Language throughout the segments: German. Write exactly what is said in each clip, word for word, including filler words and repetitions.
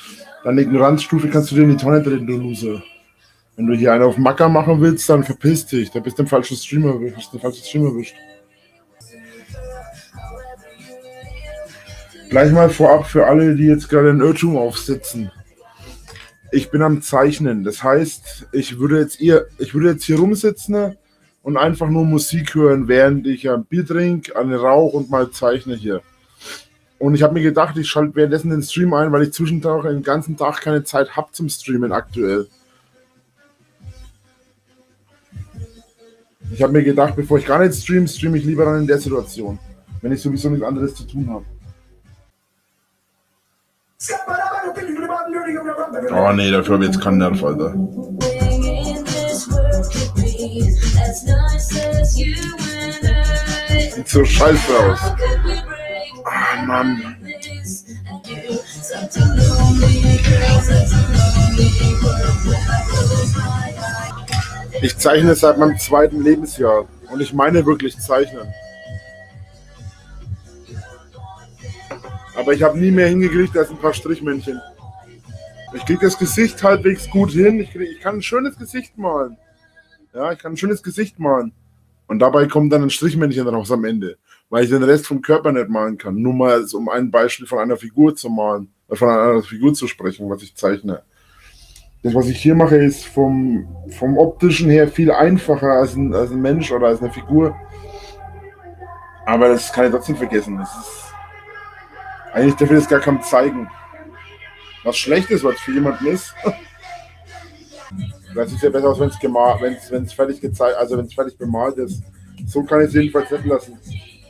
Deine Ignoranzstufe kannst du dir in die Tonne drehen, du Loser. Wenn du hier einen auf Macker machen willst, dann verpiss dich. Da bist du im falschen Streamer erwischt. Den falschen Streamer erwischt. Gleich mal vorab für alle, die jetzt gerade einen Irrtum aufsitzen. Ich bin am Zeichnen. Das heißt, ich würde jetzt, ihr, ich würde jetzt hier rumsitzen und einfach nur Musik hören, während ich ein Bier trinke, einen Rauch und mal zeichne hier. Und ich habe mir gedacht, ich schalte währenddessen den Stream ein, weil ich zwischendurch den ganzen Tag keine Zeit habe zum Streamen aktuell. Ich habe mir gedacht, bevor ich gar nicht streame, streame ich lieber dann in der Situation, wenn ich sowieso nichts anderes zu tun habe. Oh nee, dafür habe ich jetzt keinen Nerv, Alter. Sieht so scheiße aus. Ah, Mann. Ich zeichne seit meinem zweiten Lebensjahr und ich meine wirklich zeichnen. Aber ich habe nie mehr hingekriegt als ein paar Strichmännchen. Ich kriege das Gesicht halbwegs gut hin. Ich, krieg, ich kann ein schönes Gesicht malen. Ja, ich kann ein schönes Gesicht malen. Und dabei kommt dann ein Strichmännchen raus am Ende. Weil ich den Rest vom Körper nicht malen kann. Nur mal um ein Beispiel von einer Figur zu malen. Von einer Figur zu sprechen, was ich zeichne. Das, was ich hier mache, ist vom, vom optischen her viel einfacher als ein, als ein Mensch oder als eine Figur. Aber das kann ich trotzdem vergessen. Das ist eigentlich darf ich das gar keinem zeigen. Was schlecht ist, was für jemanden ist. Das sieht ja besser aus, wenn es gemalt, wenn es, wenn es fertig gezeigt, also wenn es fertig bemalt ist. So kann ich es jedenfalls nicht lassen.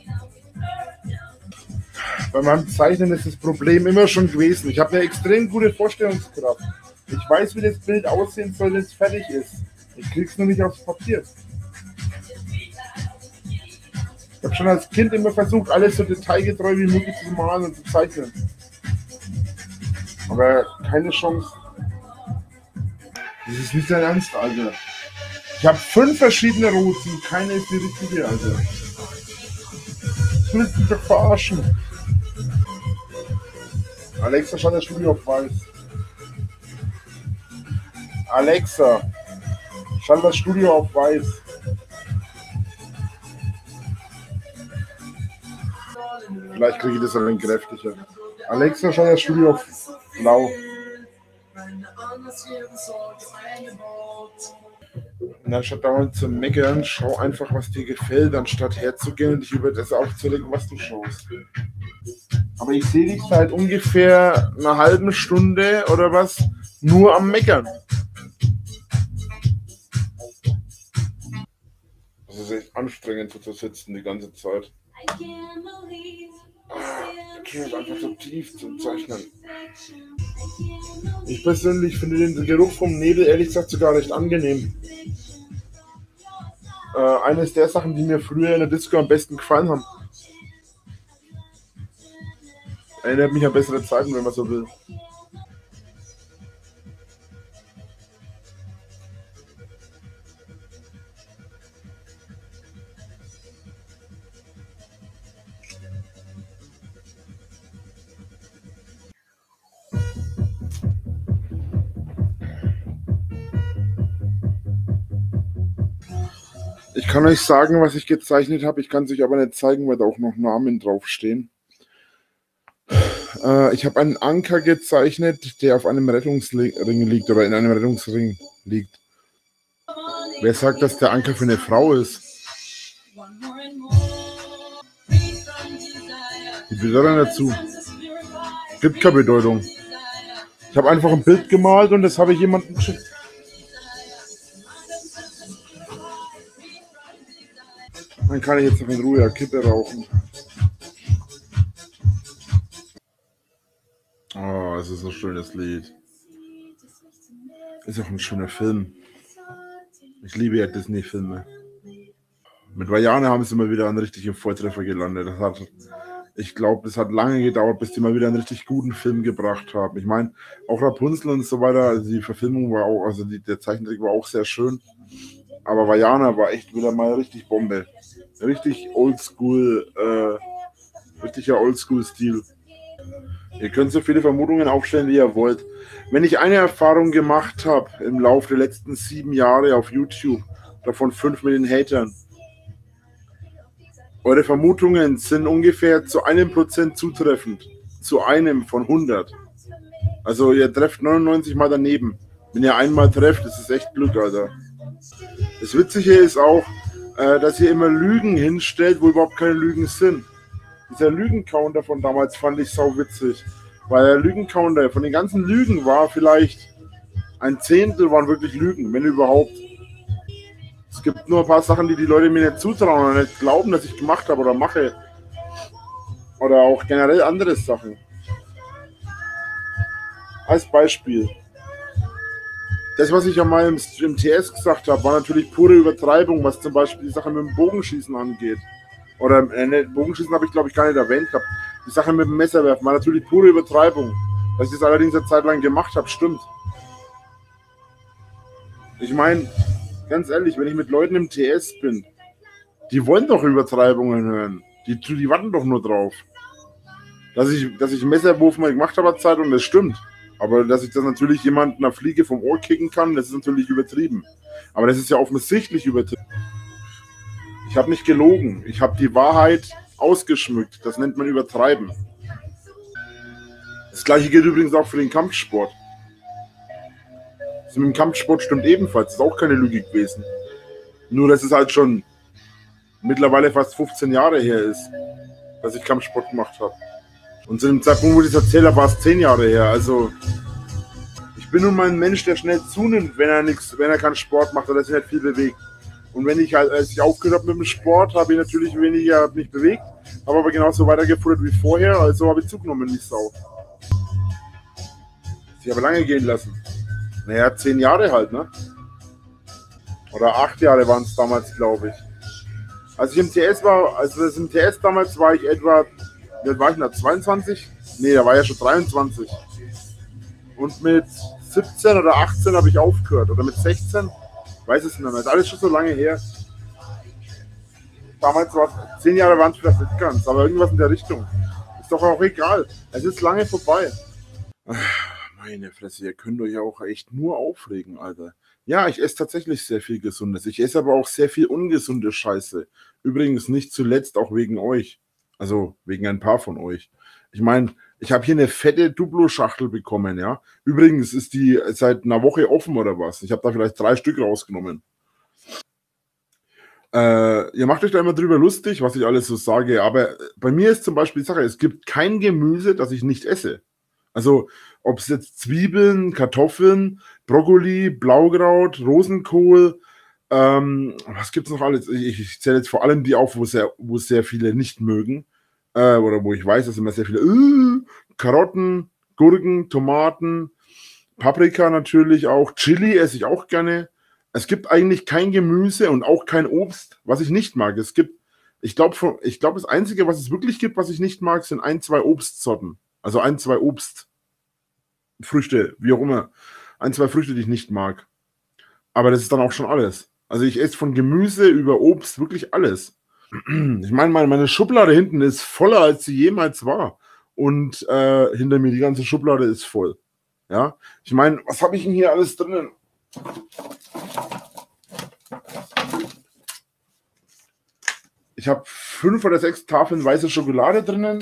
Bei meinem Zeichnen ist das Problem immer schon gewesen. Ich habe eine extrem gute Vorstellungskraft. Ich weiß, wie das Bild aussehen soll, wenn es fertig ist. Ich krieg's nur nicht aufs Papier. Ich habe schon als Kind immer versucht, alles so detailgetreu wie möglich zu malen und zu zeichnen. Aber keine Chance. Das ist nicht dein Ernst, Alter. Ich habe fünf verschiedene Routen, keine ist die richtige, Alter. Das willst du mich doch verarschen. Alexa, schaut das Studio auf weiß. Alexa, schalt das Studio auf weiß. Vielleicht kriege ich das ein wenig kräftiger. Alexa, schalt das Studio auf blau. Na, statt dauernd zu meckern, schau einfach, was dir gefällt, anstatt herzugehen und dich über das aufzulegen, was du schaust. Aber ich sehe dich seit ungefähr einer halben Stunde oder was nur am Meckern. Das ist echt anstrengend, so zu sitzen die ganze Zeit. Ich gehe einfach so tief zum Zeichnen. Ich persönlich finde den Geruch vom Nebel ehrlich gesagt sogar recht angenehm. Äh, eines der Sachen, die mir früher in der Disco am besten gefallen haben. Erinnert mich an bessere Zeiten, wenn man so will. Ich kann euch sagen, was ich gezeichnet habe. Ich kann es euch aber nicht zeigen, weil da auch noch Namen draufstehen. Äh, ich habe einen Anker gezeichnet, der auf einem Rettungsring liegt oder in einem Rettungsring liegt. Wer sagt, dass der Anker für eine Frau ist? Die Bedeutung dazu gibt keine Bedeutung. Ich habe einfach ein Bild gemalt und das habe ich jemandem geschickt. Dann kann ich jetzt noch in Ruhe eine Kippe rauchen. Oh, es ist ein schönes Lied. Ist auch ein schöner Film. Ich liebe ja Disney-Filme. Mit Vajana haben sie mal wieder einen richtigen Volltreffer gelandet. Das hat, ich glaube, das hat lange gedauert, bis die mal wieder einen richtig guten Film gebracht haben. Ich meine, auch Rapunzel und so weiter, also die Verfilmung war auch, also die, der Zeichentrick war auch sehr schön. Aber Vajana war echt wieder mal richtig Bombe. Richtig oldschool, äh, richtiger Oldschool-Stil. Ihr könnt so viele Vermutungen aufstellen, wie ihr wollt. Wenn ich eine Erfahrung gemacht habe im Laufe der letzten sieben Jahre auf YouTube, davon fünf mit den Hatern, eure Vermutungen sind ungefähr zu einem Prozent zutreffend. Zu einem von hundert. Also ihr trefft neunundneunzig Mal daneben. Wenn ihr einmal trefft, ist es echt Glück, Alter. Das Witzige ist auch, äh, dass ihr immer Lügen hinstellt, wo überhaupt keine Lügen sind. Dieser Lügencounter von damals fand ich sau witzig. Weil der Lügencounter von den ganzen Lügen war vielleicht ein Zehntel waren wirklich Lügen, wenn überhaupt. Es gibt nur ein paar Sachen, die die Leute mir nicht zutrauen oder nicht glauben, dass ich gemacht habe oder mache. Oder auch generell andere Sachen. Als Beispiel. Das, was ich ja mal im, im T S gesagt habe, war natürlich pure Übertreibung, was zum Beispiel die Sache mit dem Bogenschießen angeht. Oder äh, Bogenschießen habe ich, glaube ich, gar nicht erwähnt gehabt. Die Sache mit dem Messerwerfen war natürlich pure Übertreibung. Dass ich das allerdings eine Zeit lang gemacht habe, stimmt. Ich meine, ganz ehrlich, wenn ich mit Leuten im T S bin, die wollen doch Übertreibungen hören. Die, die warten doch nur drauf. Dass ich, dass ich Messerwurf mal gemacht habe, Zeit und das stimmt. Aber dass ich das natürlich jemanden einer Fliege vom Ohr kicken kann, das ist natürlich übertrieben. Aber das ist ja offensichtlich übertrieben. Ich habe nicht gelogen. Ich habe die Wahrheit ausgeschmückt. Das nennt man Übertreiben. Das gleiche gilt übrigens auch für den Kampfsport. Das mit dem Kampfsport stimmt ebenfalls. Das ist auch keine Lüge gewesen. Nur, dass es halt schon mittlerweile fast fünfzehn Jahre her ist, dass ich Kampfsport gemacht habe. Und zu dem Zeitpunkt, wo ich das erzähle, war es zehn Jahre her. Also, ich bin nun mal ein Mensch, der schnell zunimmt, wenn er nichts, wenn er keinen Sport macht oder sich nicht viel bewegt. Und wenn ich halt, als ich aufgehört habe mit dem Sport, habe ich natürlich weniger mich bewegt, habe aber genauso weitergefuttert wie vorher, also habe ich zugenommen wie Sau. Ich habe lange gehen lassen. Naja, zehn Jahre halt, ne? Oder acht Jahre waren es damals, glaube ich. Als ich im T S war, also das im T S damals war ich etwa, wie alt war ich da, zweiundzwanzig? Nee, da war ja schon dreiundzwanzig. Und mit siebzehn oder achtzehn habe ich aufgehört. Oder mit sechzehn? Weiß es nicht mehr. Das ist alles schon so lange her. Damals war es, zehn Jahre waren es vielleicht nicht ganz, aber irgendwas in der Richtung. Ist doch auch egal. Es ist lange vorbei. Meine Fresse, ihr könnt euch ja auch echt nur aufregen, Alter. Ja, ich esse tatsächlich sehr viel Gesundes. Ich esse aber auch sehr viel ungesunde Scheiße. Übrigens nicht zuletzt auch wegen euch. Also wegen ein paar von euch. Ich meine, ich habe hier eine fette Duplo-Schachtel bekommen, ja. Übrigens ist die seit einer Woche offen oder was. Ich habe da vielleicht drei Stück rausgenommen. Äh, ihr macht euch da immer drüber lustig, was ich alles so sage. Aber bei mir ist zum Beispiel die Sache, es gibt kein Gemüse, das ich nicht esse. Also ob es jetzt Zwiebeln, Kartoffeln, Brokkoli, Blaukraut, Rosenkohl, ähm, was gibt es noch alles? Ich, ich zähle jetzt vor allem die auf, wo sehr, wo sehr viele nicht mögen. Äh, oder wo ich weiß, dass immer sehr viele äh, Karotten, Gurken, Tomaten, Paprika natürlich auch, Chili esse ich auch gerne. Es gibt eigentlich kein Gemüse und auch kein Obst, was ich nicht mag. Es gibt, ich glaube, ich glaube, das Einzige, was es wirklich gibt, was ich nicht mag, sind ein, zwei Obstsorten. Also ein, zwei Obstfrüchte, wie auch immer. Ein, zwei Früchte, die ich nicht mag. Aber das ist dann auch schon alles. Also ich esse von Gemüse über Obst wirklich alles. Ich meine, meine, meine Schublade hinten ist voller, als sie jemals war. Und äh, hinter mir, die ganze Schublade ist voll. Ja, ich meine, was habe ich denn hier alles drinnen? Ich habe fünf oder sechs Tafeln weiße Schokolade drinnen.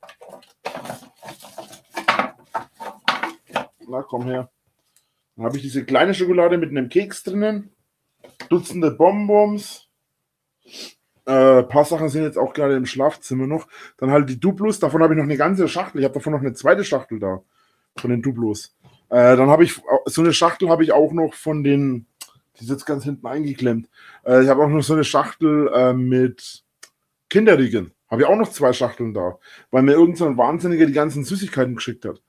Na, komm her. Dann habe ich diese kleine Schokolade mit einem Keks drinnen. Dutzende Bonbons. Ein äh, paar Sachen sind jetzt auch gerade im Schlafzimmer noch. Dann halt die Duplos. Davon habe ich noch eine ganze Schachtel. Ich habe davon noch eine zweite Schachtel da. Von den Duplos. Äh, dann habe ich so eine Schachtel habe ich auch noch von den. Die ist jetzt ganz hinten eingeklemmt. Äh, ich habe auch noch so eine Schachtel äh, mit Kinderriegeln. Habe ich auch noch zwei Schachteln da. Weil mir irgend so ein Wahnsinniger die ganzen Süßigkeiten geschickt hat.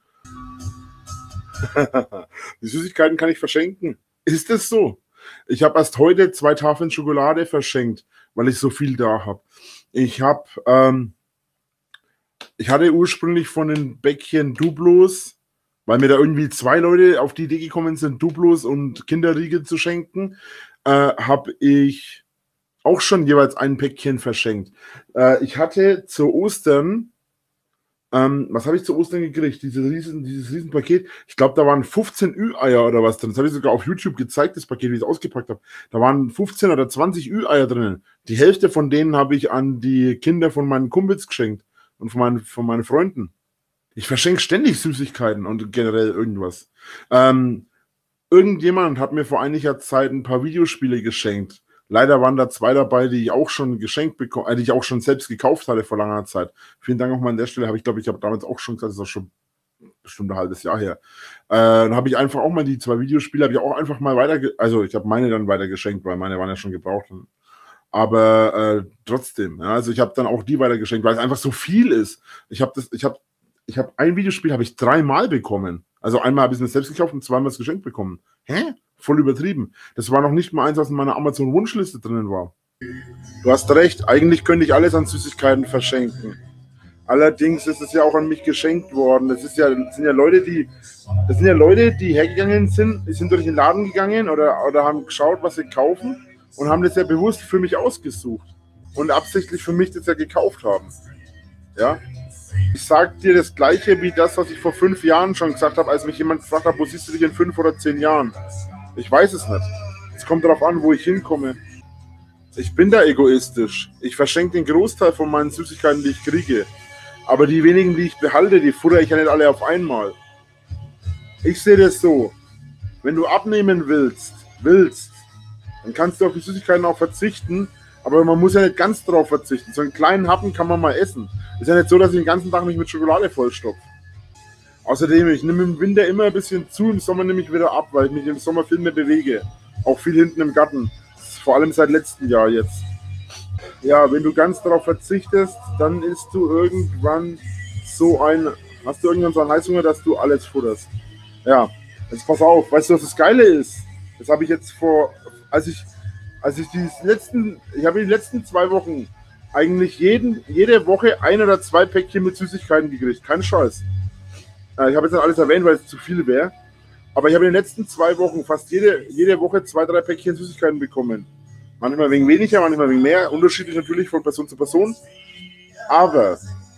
Die Süßigkeiten kann ich verschenken. Ist es so? Ich habe erst heute zwei Tafeln Schokolade verschenkt, weil ich so viel da habe. Ich habe, ähm, ich hatte ursprünglich von den Bäckchen Duplos, weil mir da irgendwie zwei Leute auf die Idee gekommen sind, Duplos und Kinderriegel zu schenken, äh, habe ich auch schon jeweils ein Päckchen verschenkt. Äh, ich hatte zu Ostern Ähm, was habe ich zu Ostern gekriegt? Diese riesen, dieses Riesenpaket. Ich glaube, da waren fünfzehn Ü-Eier oder was drin. Das habe ich sogar auf YouTube gezeigt, das Paket, wie ich es ausgepackt habe. Da waren fünfzehn oder zwanzig Ü-Eier drin. Die Hälfte von denen habe ich an die Kinder von meinen Kumpels geschenkt und von meinen, von meinen Freunden. Ich verschenke ständig Süßigkeiten und generell irgendwas. Ähm, irgendjemand hat mir vor einiger Zeit ein paar Videospiele geschenkt. Leider waren da zwei dabei, die ich auch schon geschenkt bekommen, äh, die ich auch schon selbst gekauft hatte vor langer Zeit. Vielen Dank auch mal an der Stelle. Habe ich glaube, ich habe damals auch schon gesagt, das ist auch schon bestimmt ein halbes Jahr her. Äh, dann habe ich einfach auch mal die zwei Videospiele, habe ich auch einfach mal weiter, also ich habe meine dann weiter geschenkt, weil meine waren ja schon gebraucht. Aber äh, trotzdem, ja, also ich habe dann auch die weiter geschenkt, weil es einfach so viel ist. Ich habe das, ich habe, ich habe ein Videospiel habe ich dreimal bekommen. Also einmal habe ich es mir selbst gekauft und zweimal es geschenkt bekommen. Hä? Voll übertrieben. Das war noch nicht mal eins, was in meiner Amazon-Wunschliste drinnen war. Du hast recht, eigentlich könnte ich alles an Süßigkeiten verschenken. Allerdings ist es ja auch an mich geschenkt worden. Das ist ja, das sind ja Leute, die, das sind ja Leute, die hergegangen sind, die sind durch den Laden gegangen oder, oder haben geschaut, was sie kaufen und haben das ja bewusst für mich ausgesucht und absichtlich für mich das ja gekauft haben. Ja? Ich sage dir das Gleiche wie das, was ich vor fünf Jahren schon gesagt habe, als mich jemand gefragt hat, wo siehst du dich in fünf oder zehn Jahren? Ich weiß es nicht. Es kommt darauf an, wo ich hinkomme. Ich bin da egoistisch. Ich verschenke den Großteil von meinen Süßigkeiten, die ich kriege. Aber die wenigen, die ich behalte, die futter ich ja nicht alle auf einmal. Ich sehe das so. Wenn du abnehmen willst, willst, dann kannst du auf die Süßigkeiten auch verzichten. Aber man muss ja nicht ganz drauf verzichten. So einen kleinen Happen kann man mal essen. Ist ja nicht so, dass ich den ganzen Tag mich mit Schokolade vollstopfe. Außerdem, ich nehme im Winter immer ein bisschen zu, im Sommer nehme ich wieder ab, weil ich mich im Sommer viel mehr bewege. Auch viel hinten im Garten. Vor allem seit letztem Jahr jetzt. Ja, wenn du ganz darauf verzichtest, dann isst du irgendwann so ein, hast du irgendwann so einen Heißhunger, dass du alles futterst. Ja, jetzt pass auf, weißt du, was das Geile ist? Das habe ich jetzt vor, als ich, als ich die letzten, ich habe die letzten zwei Wochen eigentlich jeden, jede Woche ein oder zwei Päckchen mit Süßigkeiten gekriegt. Kein Scheiß. Ich habe jetzt nicht alles erwähnt, weil es zu viel wäre. Aber ich habe in den letzten zwei Wochen fast jede, jede Woche zwei, drei Päckchen Süßigkeiten bekommen. Manchmal wegen weniger, manchmal wegen mehr. Unterschiedlich natürlich von Person zu Person. Aber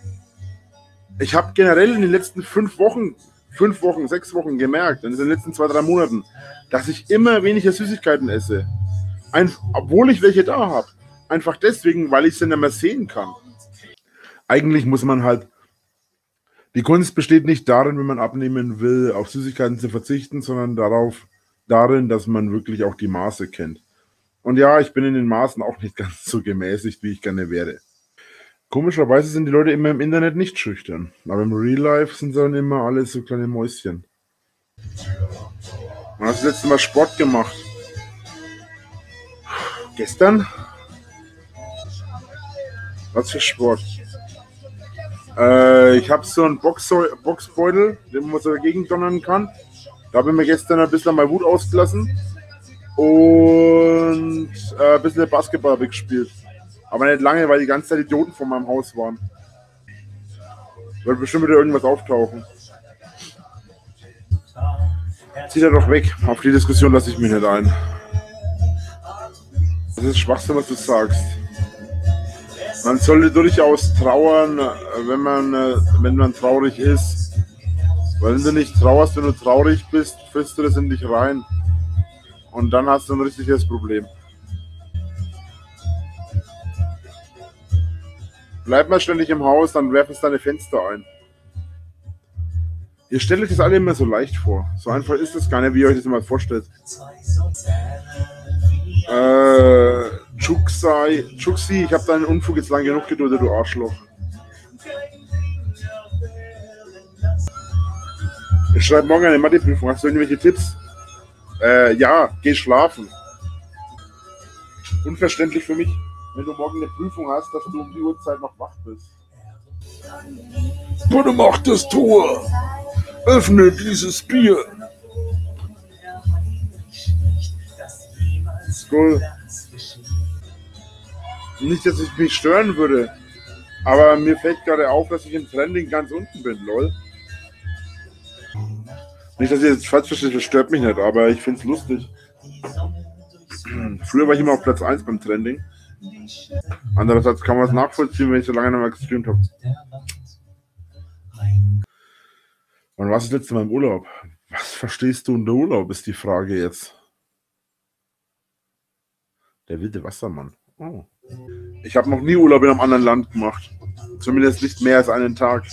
ich habe generell in den letzten fünf Wochen, fünf Wochen, sechs Wochen gemerkt, in den letzten zwei, drei Monaten, dass ich immer weniger Süßigkeiten esse. Ein, obwohl ich welche da habe. Einfach deswegen, weil ich sie nicht mehr sehen kann. Eigentlich muss man halt, die Kunst besteht nicht darin, wenn man abnehmen will, auf Süßigkeiten zu verzichten, sondern darauf, darin, dass man wirklich auch die Maße kennt. Und ja, ich bin in den Maßen auch nicht ganz so gemäßigt, wie ich gerne wäre. Komischerweise sind die Leute immer im Internet nicht schüchtern, aber im Real Life sind sie dann immer alle so kleine Mäuschen. Man hat das letzte Mal Sport gemacht. Gestern? Was für Sport? Äh, ich habe so einen Box Boxbeutel, den man so dagegen donnern kann. Da habe ich mir gestern ein bisschen meine Wut ausgelassen. Und äh, ein bisschen Basketball gespielt. Aber nicht lange, weil die ganze Zeit Idioten vor meinem Haus waren. Wird bestimmt wieder irgendwas auftauchen. Zieh da doch weg. Auf die Diskussion lasse ich mich nicht ein. Das ist Schwachsinn, was du sagst. Man sollte durchaus trauern, wenn man, wenn man traurig ist. Weil wenn du nicht trauerst, wenn du traurig bist, frisst du das in dich rein. Und dann hast du ein richtiges Problem. Bleib mal ständig im Haus, dann werf es deine Fenster ein. Ihr stellt euch das alle immer so leicht vor. So einfach ist es gar nicht, wie ihr euch das immer vorstellt. Äh, Chuxi, Chuxi, ich habe deinen Unfug jetzt lang genug geduldet, du Arschloch. Ich schreibe morgen eine Matheprüfung. Hast du irgendwelche Tipps? Äh, ja, geh schlafen. Unverständlich für mich, wenn du morgen eine Prüfung hast, dass du um die Uhrzeit noch wach bist. Bitte mach das Tor! Öffne dieses Bier! Skull. Nicht, dass ich mich stören würde, aber mir fällt gerade auf, dass ich im Trending ganz unten bin, lol. Nicht, dass ihr jetzt falsch versteht, das stört mich nicht, aber ich finde es lustig. Früher war ich immer auf Platz eins beim Trending. Andererseits kann man es nachvollziehen, wenn ich so lange nicht mehr gestreamt habe. Wann warst du das letzte Mal im Urlaub? Was verstehst du unter Urlaub, ist die Frage jetzt. Der wilde Wassermann. Oh. Ich habe noch nie Urlaub in einem anderen Land gemacht. Zumindest nicht mehr als einen Tag.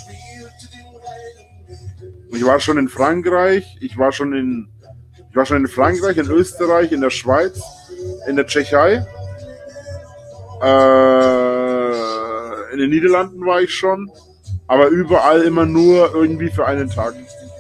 Ich war schon in Frankreich, ich war schon in, ich war schon in Frankreich, in Österreich, in der Schweiz, in der Tschechei. Äh, in den Niederlanden war ich schon, aber überall immer nur irgendwie für einen Tag.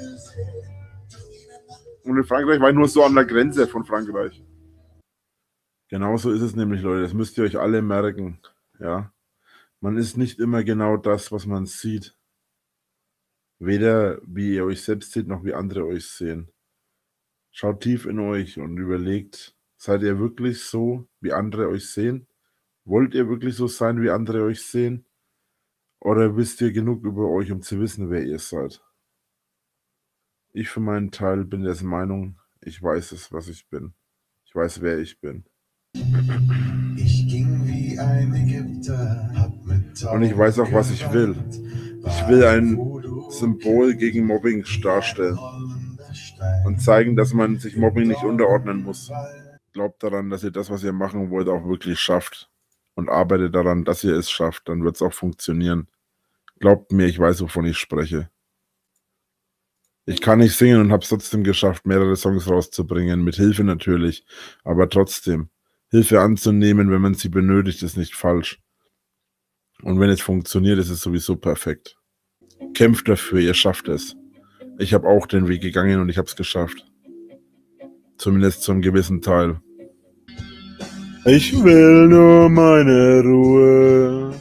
Und in Frankreich war ich nur so an der Grenze von Frankreich. Genauso ist es nämlich, Leute. Das müsst ihr euch alle merken. Ja, man ist nicht immer genau das, was man sieht. Weder wie ihr euch selbst seht, noch wie andere euch sehen. Schaut tief in euch und überlegt, seid ihr wirklich so, wie andere euch sehen? Wollt ihr wirklich so sein, wie andere euch sehen? Oder wisst ihr genug über euch, um zu wissen, wer ihr seid? Ich für meinen Teil bin der Meinung, ich weiß es, was ich bin. Ich weiß, wer ich bin. Ich ging wie ein Ägypter, hab mit Und ich weiß auch, was ich will. Ich will ein Symbol gegen Mobbing darstellen und zeigen, dass man sich Mobbing nicht unterordnen muss. Glaubt daran, dass ihr das, was ihr machen wollt, auch wirklich schafft. Und arbeitet daran, dass ihr es schafft. Dann wird es auch funktionieren. Glaubt mir, ich weiß, wovon ich spreche. Ich kann nicht singen und habe es trotzdem geschafft, mehrere Songs rauszubringen. Mit Hilfe natürlich. Aber trotzdem. Hilfe anzunehmen, wenn man sie benötigt, ist nicht falsch. Und wenn es funktioniert, ist es sowieso perfekt. Kämpft dafür, ihr schafft es. Ich habe auch den Weg gegangen und ich habe es geschafft. Zumindest zum gewissen Teil. Ich will nur meine Ruhe,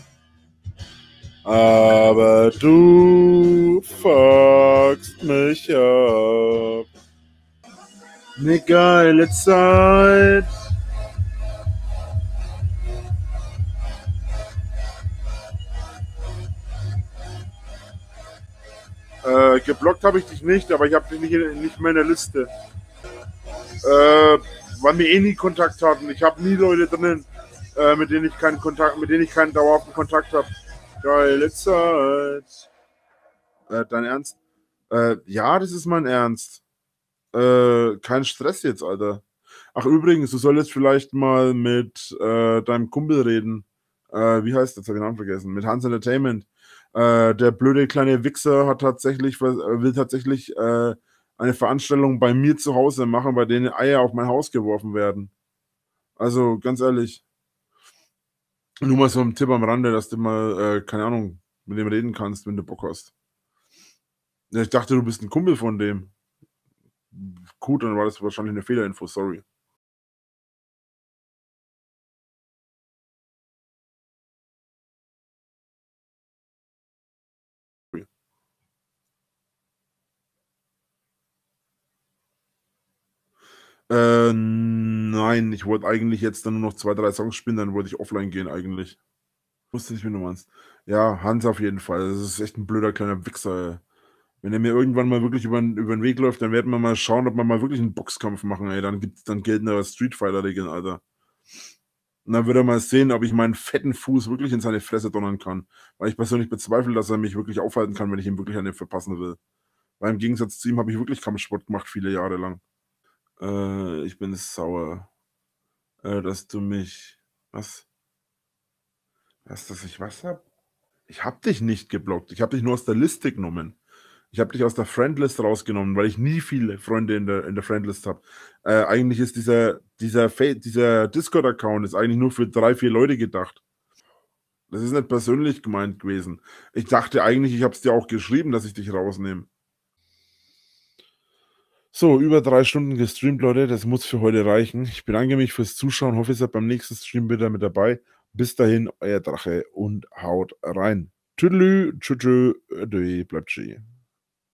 aber du fuckst mich ab. Ne geile Zeit. Äh, geblockt habe ich dich nicht, aber ich habe dich nicht, nicht mehr in der Liste. Äh, weil wir eh nie Kontakt hatten. Ich habe nie Leute drinnen, äh, mit denen ich keinen Kontakt, mit denen ich keinen dauerhaften Kontakt habe. Geile Zeit. Äh, dein Ernst? Äh, ja, das ist mein Ernst. Äh, kein Stress jetzt, Alter. Ach übrigens, du solltest vielleicht mal mit äh, deinem Kumpel reden. Äh, wie heißt das? Jetzt habe ich den Namen vergessen. Mit Hans Entertainment. Äh, der blöde kleine Wichser hat tatsächlich, will tatsächlich äh, eine Veranstaltung bei mir zu Hause machen, bei denen Eier auf mein Haus geworfen werden. Also, ganz ehrlich. Nur mal so ein Tipp am Rande, dass du mal, äh, keine Ahnung, mit dem reden kannst, wenn du Bock hast. Ja, ich dachte, du bist ein Kumpel von dem. Gut, dann war das wahrscheinlich eine Fehlerinfo, sorry. Äh, nein, ich wollte eigentlich jetzt dann nur noch zwei, drei Songs spielen, dann wollte ich offline gehen eigentlich. Wusste nicht, wie du meinst. Ja, Hans auf jeden Fall. Das ist echt ein blöder kleiner Wichser, ey. Wenn er mir irgendwann mal wirklich über den Weg läuft, dann werden wir mal schauen, ob wir mal wirklich einen Boxkampf machen, ey. Dann gibt's, dann gelten da Street Fighter-Regeln, Alter. Und dann wird er mal sehen, ob ich meinen fetten Fuß wirklich in seine Fresse donnern kann. Weil ich persönlich bezweifle, dass er mich wirklich aufhalten kann, wenn ich ihm wirklich eine verpassen will. Weil im Gegensatz zu ihm habe ich wirklich Kampfsport gemacht, viele Jahre lang. Äh, ich bin sauer, äh, dass du mich. Was? Was, dass ich was hab? Ich hab dich nicht geblockt. Ich habe dich nur aus der Liste genommen. Ich habe dich aus der Friendlist rausgenommen, weil ich nie viele Freunde in der, in der Friendlist habe. Äh, eigentlich ist dieser, dieser, dieser Discord-Account ist eigentlich nur für drei, vier Leute gedacht. Das ist nicht persönlich gemeint gewesen. Ich dachte eigentlich, ich habe es dir auch geschrieben, dass ich dich rausnehme. So, über drei Stunden gestreamt, Leute. Das muss für heute reichen. Ich bedanke mich fürs Zuschauen. Hoffe, ihr seid beim nächsten Stream wieder mit dabei. Bis dahin, euer Drache und haut rein. Tüdelü, tschüss, tschüss, bleibt schön.